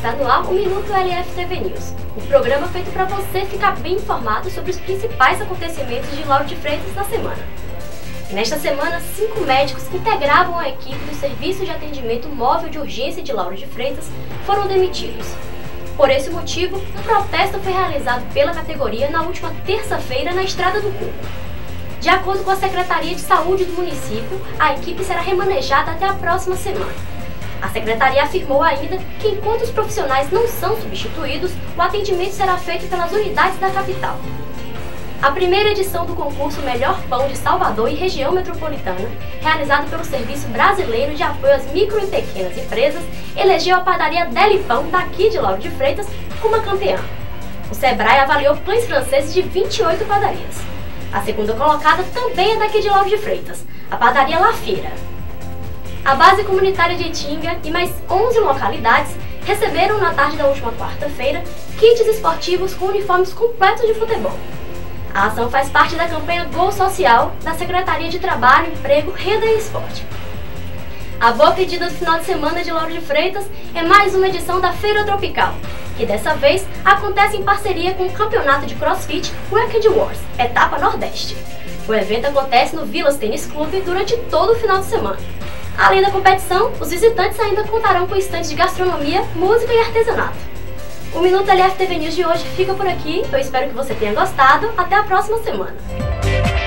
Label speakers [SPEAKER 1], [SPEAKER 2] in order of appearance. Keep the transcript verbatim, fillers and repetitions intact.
[SPEAKER 1] Está no ar o Minuto L F T V News, o programa feito para você ficar bem informado sobre os principais acontecimentos de Lauro de Freitas na semana. Nesta semana, cinco médicos que integravam a equipe do Serviço de Atendimento Móvel de Urgência de Lauro de Freitas foram demitidos. Por esse motivo, um protesto foi realizado pela categoria na última terça-feira na Estrada do Coco. De acordo com a Secretaria de Saúde do município, a equipe será remanejada até a próxima semana. A Secretaria afirmou ainda que, enquanto os profissionais não são substituídos, o atendimento será feito pelas unidades da capital. A primeira edição do concurso Melhor Pão de Salvador e Região Metropolitana, realizado pelo Serviço Brasileiro de Apoio às Micro e Pequenas Empresas, elegeu a padaria Deli Pão, daqui de Lauro de Freitas, como a campeã. O Sebrae avaliou pães franceses de vinte e oito padarias. A segunda colocada também é daqui de Lauro de Freitas, a padaria La Feira. A base comunitária de Itinga e mais onze localidades receberam na tarde da última quarta-feira kits esportivos com uniformes completos de futebol. A ação faz parte da campanha Gol Social da Secretaria de Trabalho, Emprego, Renda e Esporte. A boa pedida do final de semana de Lauro de Freitas é mais uma edição da Feira Tropical, que dessa vez acontece em parceria com o campeonato de CrossFit Weekend Wars, etapa Nordeste. O evento acontece no Vilas Tênis Clube durante todo o final de semana. Além da competição, os visitantes ainda contarão com estandes de gastronomia, música e artesanato. O Minuto L F T V News de hoje fica por aqui, eu espero que você tenha gostado, até a próxima semana!